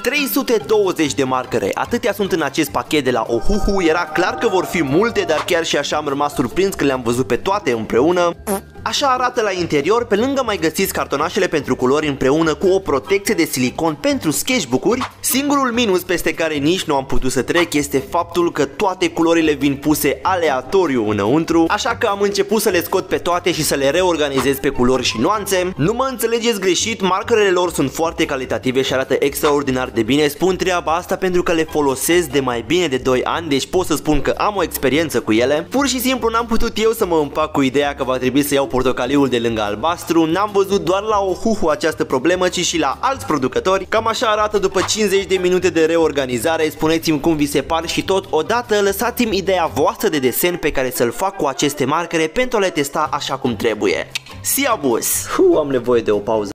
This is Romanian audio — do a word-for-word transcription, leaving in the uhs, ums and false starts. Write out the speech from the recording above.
trei sute douăzeci de markere, atâtea sunt în acest pachet de la Ohuhu. Era clar că vor fi multe, dar chiar și așa am rămas surprins când le-am văzut pe toate împreună. Așa arată la interior, pe lângă mai găsiți cartonașele pentru culori împreună cu o protecție de silicon pentru sketchbook-uri. Singurul minus peste care nici nu am putut să trec este faptul că toate culorile vin puse aleatoriu înăuntru, așa că am început să le scot pe toate și să le reorganizez pe culori și nuanțe. Nu mă înțelegeți greșit, markerele lor sunt foarte calitative și arată extraordinar de bine. Spun treaba asta pentru că le folosesc de mai bine de doi ani, deci pot să spun că am o experiență cu ele. Pur și simplu n-am putut eu să mă împac cu ideea că va trebui să iau portocaliul de lângă albastru. N-am văzut doar la Ohuhu această problemă, ci și la alți producători. Cam așa arată după cincizeci de minute de reorganizare. Spuneți-mi cum vi se par și tot odată lăsați-mi ideea voastră de desen pe care să-l fac cu aceste markere pentru a le testa așa cum trebuie. Siabus! Hu, am nevoie de o pauză.